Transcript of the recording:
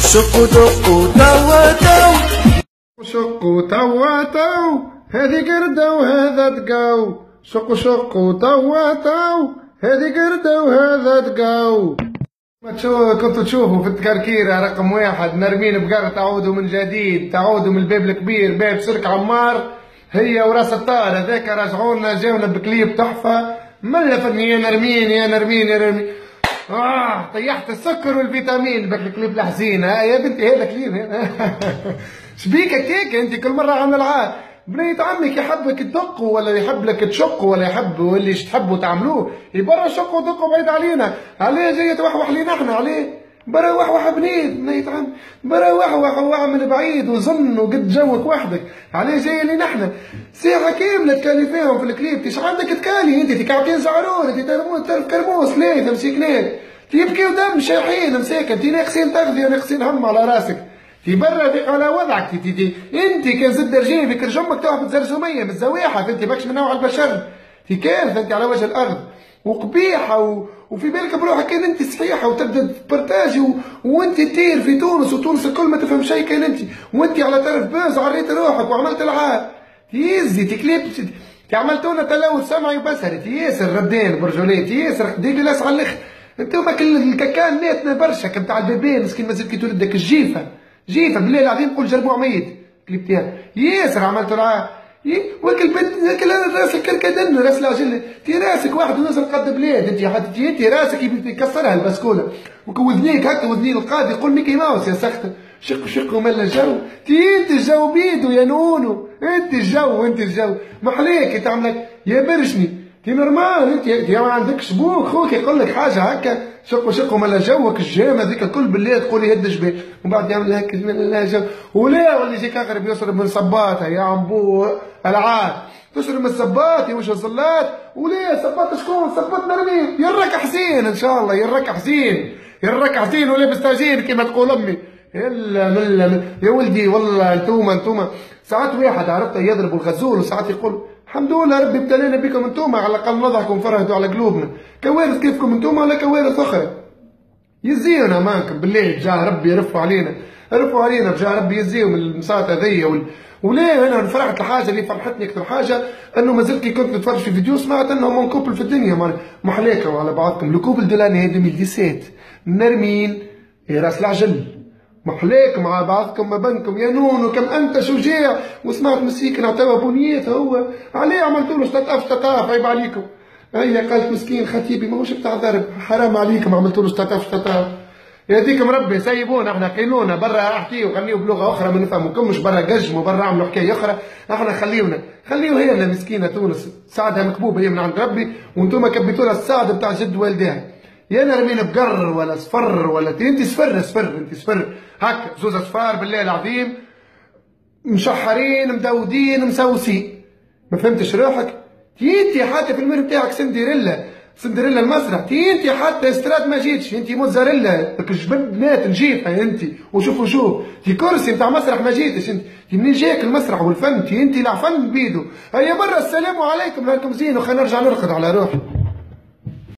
شقوا دقوا توا تو، شقوا توا تو، هذي قردة وهذا دقاو. شقوا توا تو، هذي قردة وهذا دقاو. كنتوا تشوفوا في التكركيرة رقم واحد نرمين بقر تعودوا من جديد، تعودوا من الباب الكبير باب سرك عمار، هي وراس الطار هذاك رجعونا جاونا بكليب تحفة ملا فني يا نرمين يا نرمين يا نرمين. طيحت السكر والفيتامين بك الكليب الحزين. يا بنتي هذا كليب. شبيك هكاك انت كل مرة عاملة العاد؟ بنية عمك يحبك تدقوا ولا يحب لك تشقوا ولا يحب واللي تحبوا تعملوه يبرا شقوا دقوا بعيد علينا. عليه جاي توحوح لينا احنا عليه؟ برا وحوح بنية عم برا وحوح من بعيد وظن وقد جوك وحدك. عليه جاي لينا احنا؟ ساعة كاملة تكالي فيهم في الكليب. تيش عندك تكالي انت تكعبتين زعرون انت ترف كرموس 3 كنات تبكي ودم شايحين مساكن تي ناقصين تغذية ناقصين هم على راسك. في برا ذيك على وضعك انت كان زد رجيم فيك رجمك توقف زرزوميه متزويحه انت ماكش من نوع البشر. في كارثه انت على وجه الارض وقبيحه وفي بالك بروحك كان انت صحيحه وتبدا تبرتاجي وانت تطير في تونس وتونس الكل ما تفهم شيء كان انت وانت على طرف باز عريت روحك وعملت العاب تيزي تكليب عملتونا تلوث سمعي وبصري ياسر ردين برجولات ياسر ديك لاس على الاخر. انتوما كل الكاكان ناتنا برشا كبتاع البيبان مسكين مازال كي تولدك الجيفه جيفه بالله العظيم قول جربوع ميت كليب تاعها ياسر عملتوا العاب وكل بنت كل راسك كركدن راس العجل تي راسك واحد ونص قد بلاد انت حتى انت راسك يكسرها البسكوله وذنيك هكا وذني القاضي يقول ميكي ماوس يا سخت شق وملا الجو تي انت الجو بيدو يا نونو انت الجو محليك انت عملك يا برشني تي نورمال انت ما عندكش بوك خوك يقول لك حاجه هكا شق وملا جوك الجام هذيك الكل بالله تقولي هد جبال ومن بعد يعمل هكا لا جو ولا واللي يجيك اقرب يشرب من صباطه يا عمبو العاد تشرب من الصباط يا وش الصلات ولا صباط شكون صباط نرمين يرك حسين ان شاء الله يرك حسين ولابس تاجين كما تقول امي يا ولدي والله انتوما ساعات واحد عرفت يضرب الغزول وساعات يقول الحمد لله ربي ابتلينا بكم انتوما على الاقل نضحكم فرهدوا على قلوبنا كوارث كيفكم انتوما ولا كوارث اخرى يزيونا مانكم بالله بجاه ربي يرفعوا علينا بجاه ربي يزيهم المساط هذيا وليه انا فرحت الحاجه اللي فرحتني اكثر حاجه انه مازلت كي كنت نتفرج في فيديو سمعت انهم من كوبل في الدنيا محلاكم على بعضكم لو كوبل دو لاني 2017 نرمين راس العجل محلاك مع بعضكم ما بينكم يا نونو كم انت شجاع وسمعت مسكين عطاوه بنيات هو عليه عملتوا له اشتطاف عيب عليكم. هي قالت مسكين خطيبي ماهوش بتاع ضرب حرام عليكم عملتوا له اشتطاف يهديكم ربي سيبونا احنا قيلونا برا احكيو خليو بلغه اخرى ما نفهمكمش برا قجموا برا عملوا حكايه اخرى احنا خليو هي اللي مسكينه تونس سعدها مكبوبه هي من عند ربي وانتم كبيتوا لها السعد بتاع جد والديها. يا نرمين بقر ولا صفر ولا انت صفر هكا زوز اصفار بالله العظيم مشحرين مدودين مسوسين ما فهمتش روحك انت حتى في المير بتاعك سندريلا المسرح انت حتى استراد ما جيتش انت موزاريلا جبن بنات نجيبها انت وشوف كرسي نتاع مسرح ما جيتش انت منين جاك المسرح والفن انت العفن بيدو. هيا مرة السلام عليكم لكم زين وخلينا نرجع نرقد على روحي.